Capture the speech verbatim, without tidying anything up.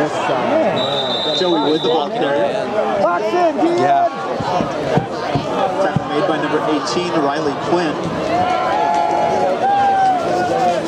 this side. Joey Wood, the ball carrier. Yeah. Tackle made by number eighteen, Riley Quinn.